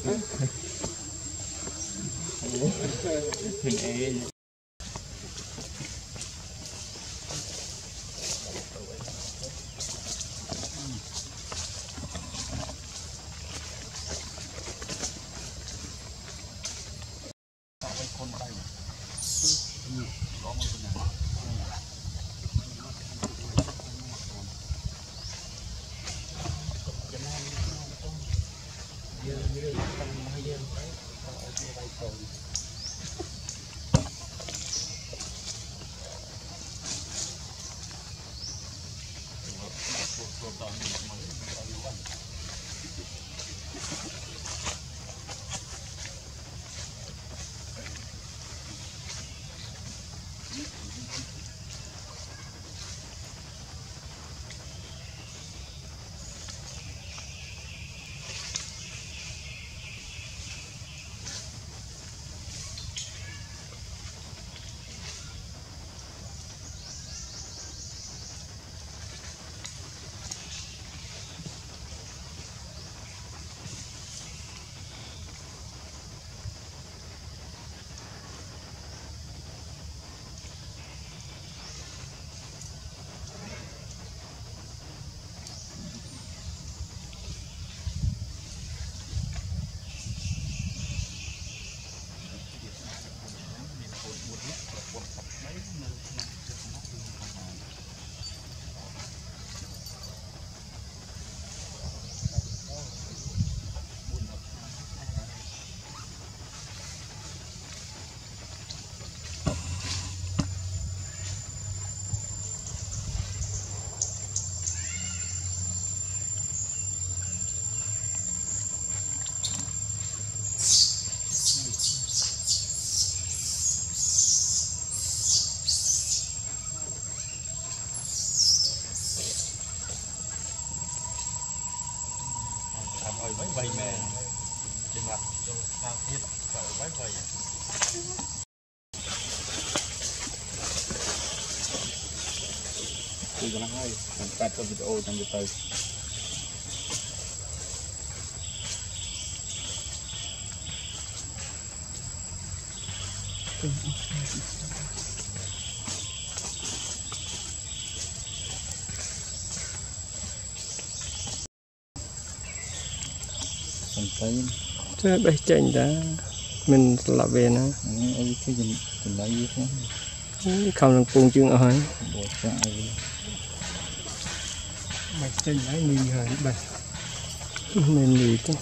Mấy vầy mè trên mặt cao thiết cậu mấy vầy thì có năng hay làm cắt cho video trong video Thế bây chảnh đã mình là về nó không làm cuồng chương ở hỏi bạch chảnh đã mì hỏi bạch mình mì thế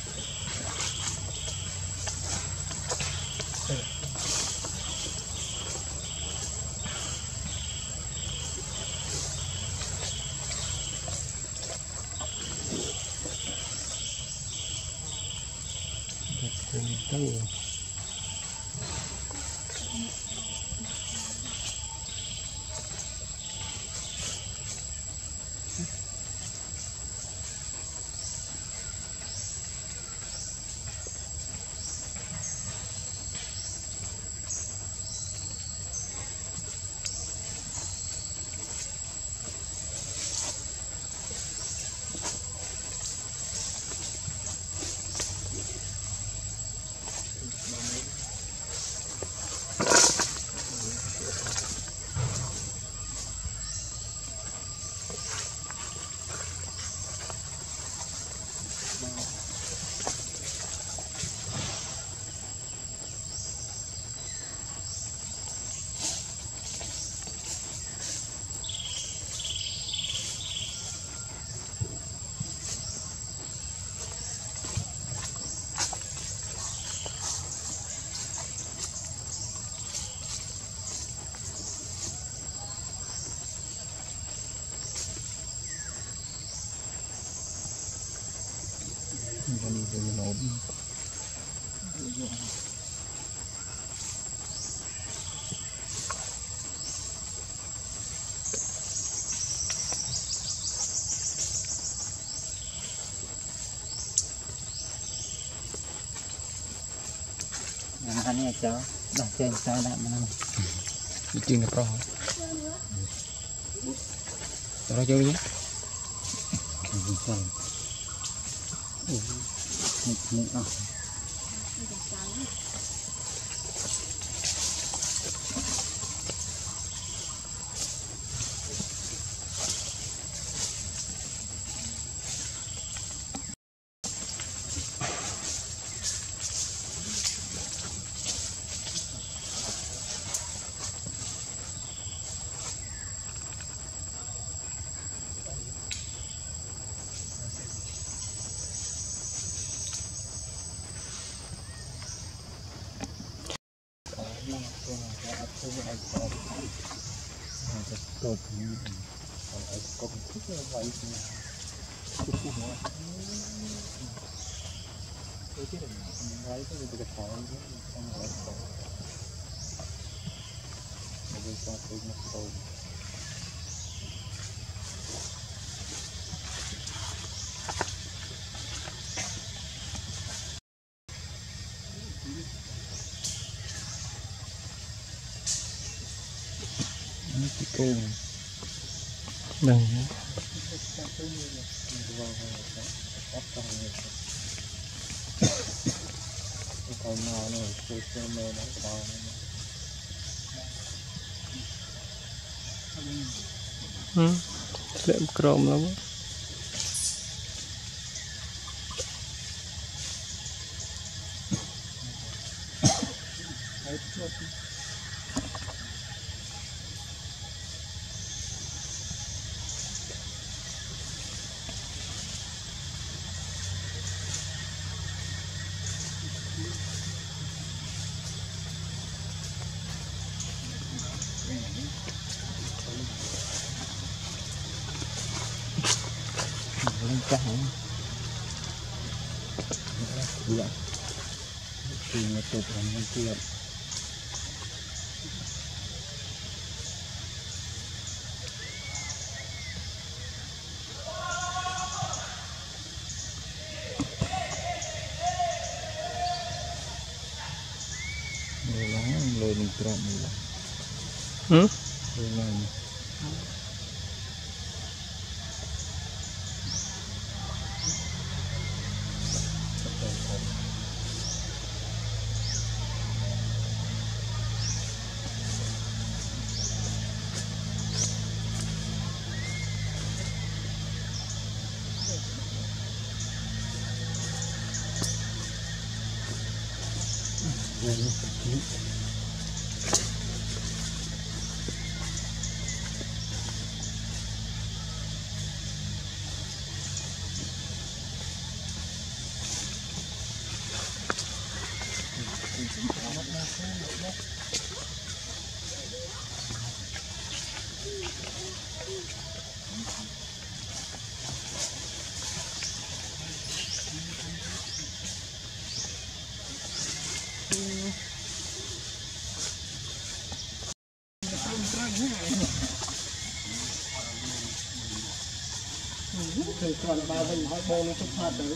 anh này cháu đặt trên sao đạn mà đi trên là pro cho nó chơi nhé Đừng. Lượm crom lắm. Chắc hả? Dạ. Thì nó tụt làm con kia. Lôi mình trộm mình. Lôi mình. Thì còn bao mình hỏi bô nó chút thoát tử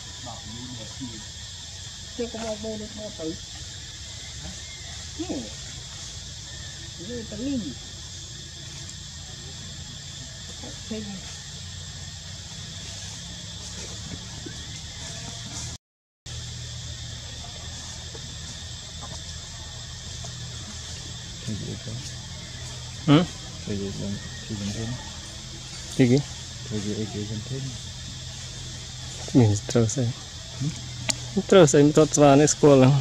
chứ có bao bô nó thoát tử như tấn ly thêm cái gì làm thêm cái gì mình terus saya minta celana sekolah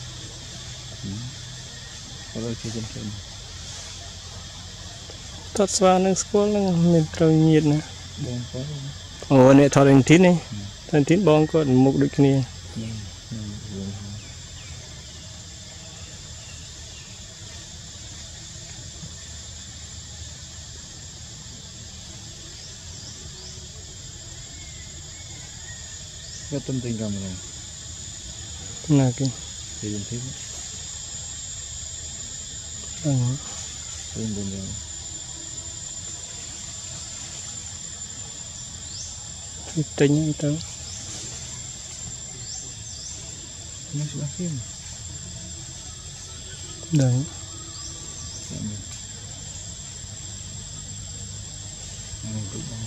kalau cium thêm tot celana sekolah mình terus nhiệt nè ồ này thọ thành tín này thành tín bong có một đôi kia cái tâm tình cảm này nào kì thì mình thích buồn rồi tính tao nó sẽ phim đấy cũng